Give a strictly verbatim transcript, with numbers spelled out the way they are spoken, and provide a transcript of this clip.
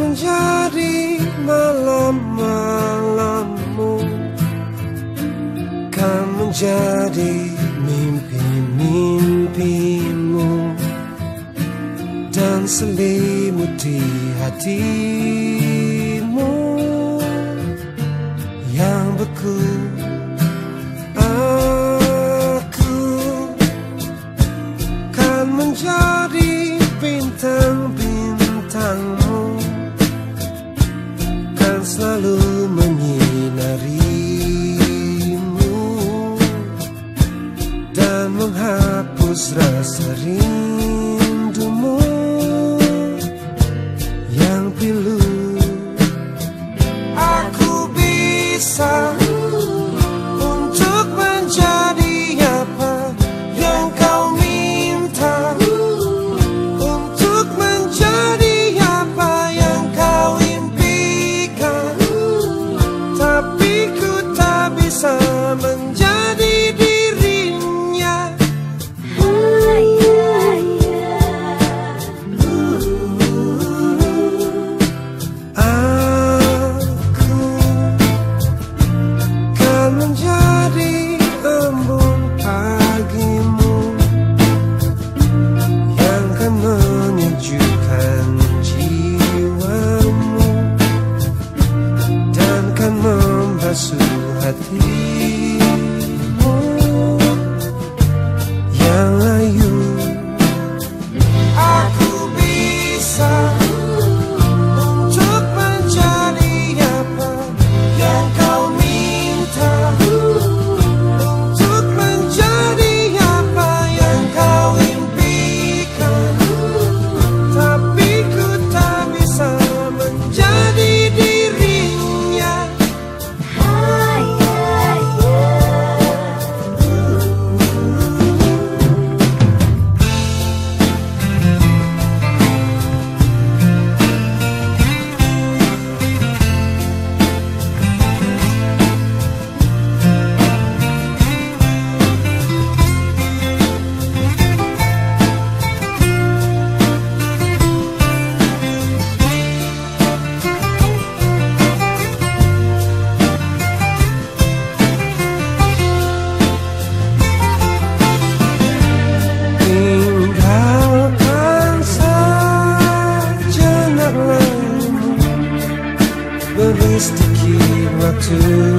menjadi malam-malammu, kan menjadi mimpi-mimpimu, dan selimuti hatimu yang beku. Aku kan menjadi bintang-bintangmu, kan selalu menyinarimu dan menghapus rasa rindumu yang pilu. Aku bisa untuk menjadi apa yang kau minta, untuk menjadi apa yang kau impikan, tapi ku tak bisa menjadi dirinya. Aku kan menjadi embun pagimu yang kan menyejukkan jiwamu dan kan membasuh hatimu yang layu. Aku bisa untuk menjadi apa yang kau minta, untuk menjadi apa yang kau impikan, tapi ku tak bisa menjadi dirinya. Tinggalkan sejenak lalumu, beri sedikit waktu